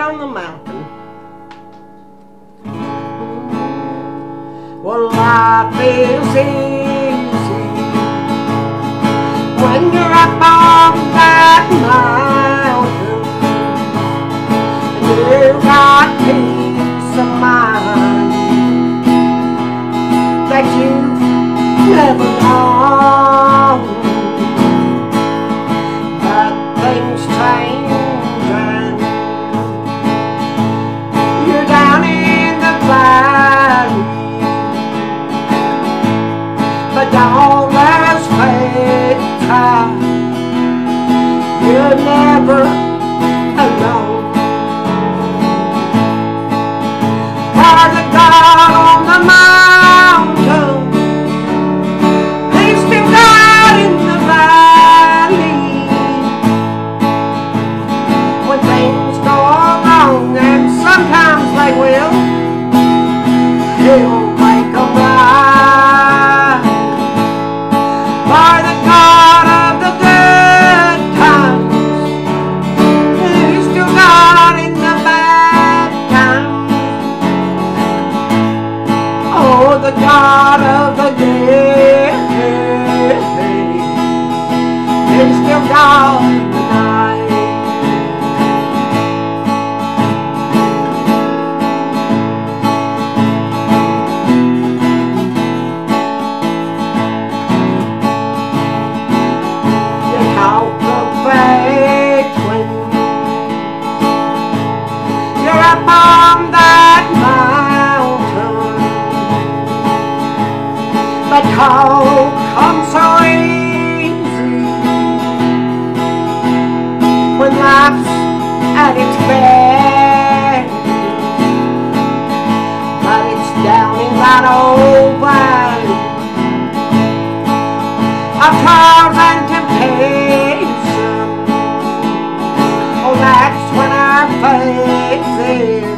on the mountain. Well, life is easy when you're up on that mountain, and you've got peace of mind that you've never known. But things change and you're down in the valley, but don't lose faith, child. You're never alone. For the God on the mountain, He's still God in the valley. When things go wrong, and sometimes they will, He'll make them right. For the God of the good times, He's still God in the bad times. Oh, the God of the day, He's still God tonight. You talk of faith when you're up on that mountain, but talk comes so easy when life's at its best. But it's down in that old valley of trials and temptation. Oh, that's when our faith is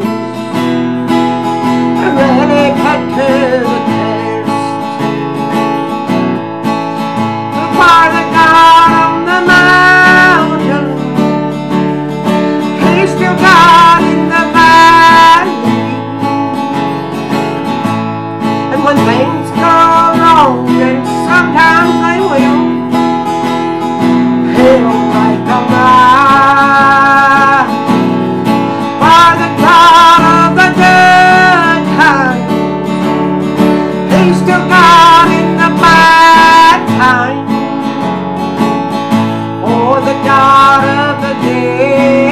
really put to the test. For the God on the mountain, He's still God in the valley. And when things go wrong, and sometimes they will, He'll make them right. For the God of the good times, He's still God in the bad times. Oh, the God of the day,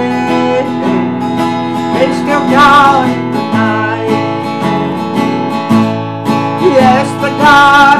He's still God tonight. Yes, the God